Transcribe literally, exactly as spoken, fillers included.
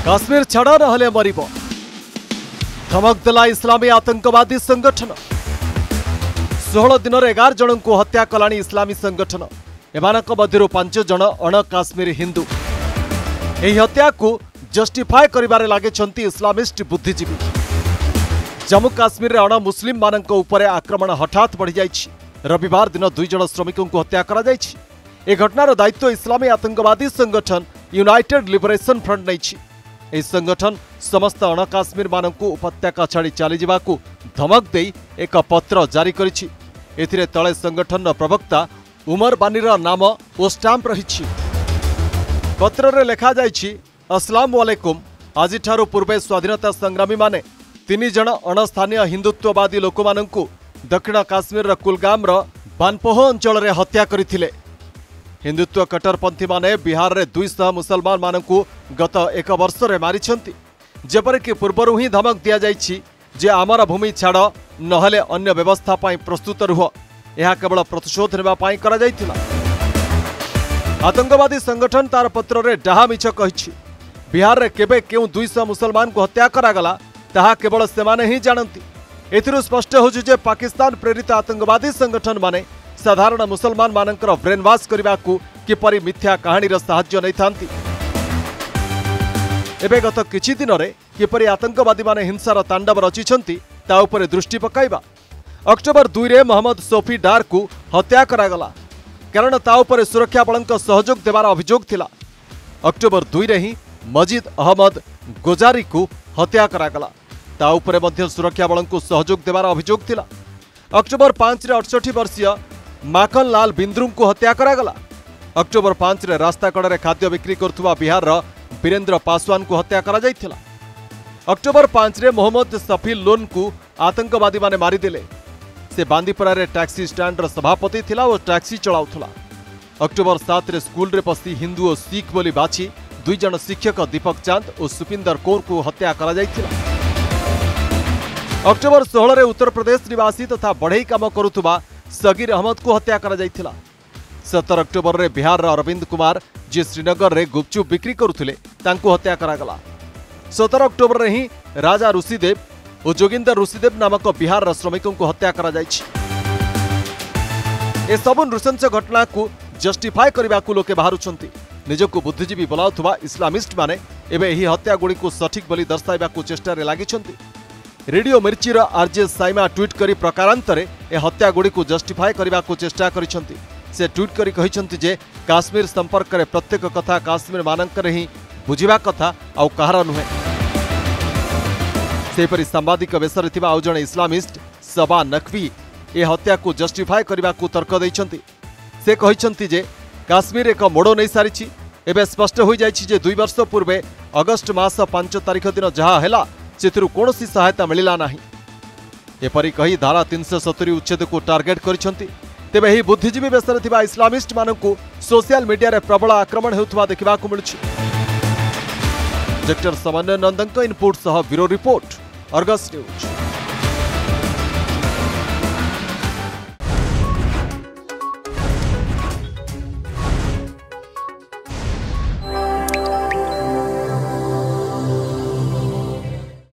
काश्मीर छाड़ नहले मरिब धमक देला इस्लामी आतंकवादी संगठन। षोह दिन एगार जन को हत्या कलानी इस्लामी संगठन। एमानक मध्यरु पांच जन अण काश्मीर हिंदू। एही हत्या को जस्टिफाए करिबारे लागिछंती इस्लामिस्ट बुद्धिजीवी। जम्मू काश्मीर अण मुस्लिम मानक उपरे आक्रमण हठात बढ़ी जाइछि। रविवार दिन दुई जन श्रमिकों को हत्या करा जाइछि। ए घटनार दायित्व इस्लामी आतंकवादी संगठन यूनाइटेड लिबरेशन फ्रंट नैछि। एही संगठन समस्त अण काश्मीर मानक उपत्यका छाड़ी चली जावाकू धमक देई एक पत्र जारी करिछि। एथिरे तळे संगठन प्रवक्ता उमर बानीर नाम ओ स्टाम्प रहिछि। पत्ररे लेखा जाइछि, अस्सलाम वालेकुम। आजिठारु पूर्वे स्वाधीनता संग्रामी माने तीन जन अणस्थानीय हिंदुत्ववादी लोक मानकू दक्षिण काश्मीर कुलगाम बानपोह अंचल में हत्या करथिले। हिंदुत्व कट्टरपंथी माने बिहार रे दुई सौ मुसलमान मानकू गत एक वर्ष रे मारिछंती। जेपरिक पूर्वरु ही धमक दिया जाइछि जे आमर भूमि छाड़ नहले अन्य व्यवस्था पाई प्रस्तुत रुह। यह केवल प्रतिशोध नेबा पाई करा जाइथिला। आतंकवादी संगठन तार पत्र रे डाहा मिछ कहिछि। बिहार रे केबे केउ दुई सौ मुसलमान को हत्या करागला ताहा केवल सेमाने ही जानती। एथिरु स्पष्ट होछि जे पाकिस्तान प्रेरित आतंकवादी संगठन माने साधारण मुसलमान मानकर ब्रेन वाश करबाकू किपरि मिथ्या कहानीर साहाय्य नै थांती। एबे गत किछि दिन रे किपरि आतंकवादी माने हिंसार तांडव रचिछंती ता उपरे दृष्टि पकाइबा। अक्टोबर दुई रे मोहम्मद सोफी डार को हत्या करागला कारण ता उपरे सुरक्षा बलंक सहयोग देवार अभियोग थिला। अक्टोबर दुई रे ही मजिद अहमद गोजारी को हत्या करागला ता उपरे मध्य सुरक्षा बलंक सहयोग देवार अभियोग थिला। अक्टोबर पांच रे अड़सठ वर्षीय माखन लाल बिंद्रू को हत्या करागला। अक्टोबर पांच रे रास्ता कड़े खाद्य बिक्री करुवा बिहार वीरेंद्र पासवान को हत्या करा जाइथिला। अक्टोबर पांच रे मोहम्मद सफील लोन को आतंकवादी माने मारिदेले। से बांदीपुरा रे टैक्सी स्टैंड सभापति थिला और टैक्सी चलाउथला। अक्टोबर सात रे स्कूल रे पसी हिंदू और सिख बोली बाछी दुई जन शिक्षक दीपक चांद और सुपिंदर कौर को हत्या करा जाइथिला। अक्टोबर सोलह रे उत्तर प्रदेश निवासी तथा बढ़ई काम करुवा सगीर अहमद को हत्या करा जाइथिला। सतर अक्टोबर रे बिहार अरविंद कुमार जे श्रीनगर रे गुपचुप बिक्री करुथिले तांको हत्या करागला। सतर अक्टोबर रे ही राजा ऋषिदेव और जोगिंदर ऋषिदेव नामक बिहार श्रमिकों को हत्या करा जाइछि। ए सबु नृशंस घटना को जस्टिफाई करने को लोके बाहरुछंती। निजको बुद्धिजीवी बोलाउथुवा इस्लामिस्ट माने एबे एही हत्या गुड़ी को सठिक बोली दर्शाइबा को चेष्टा रे लागिछंती। रेडियो मिर्चीर आरजे साइमा ट्वीट करी प्रकारांतरे ए हत्या गुड़ी को जस्टिफाई करने को चेष्टा करिछंती। से ट्वीट करी कहिछंती जे काश्मीर संपर्क रे प्रत्येक कथा काश्मीर मानकर ही बुझिबा कथा आउ कहार नुहे। सेपरि सांबादिक बेसरे थिबा आउ जणे इस्लामिस्ट सबा नकवी ए हत्या को जस्टिफाई करने को तर्क दैछंती। से कहिछंती जे काश्मीर एक मोड़ नहीं सारी। एवं स्पष्ट हो जाइछि जे दुई वर्ष पूर्वे अगस्ट मास पांच तारिख दिन जहाँ है से कौन सहायता मिलला नहीं। एपरी कही धारा तीन सौ सतुरी उच्छेद को टार्गेट करिछंती। तेबे ही बुद्धिजीवी बेसरे थिबा इस्लामिस्ट मानकू सोशल मीडिया रे प्रबल आक्रमण हेउथबा देखिबाकू मिलुछि। डॉक्टर समन्वय नंदन इनपुट सह ब्यूरो रिपोर्ट अर्गस न्यूज।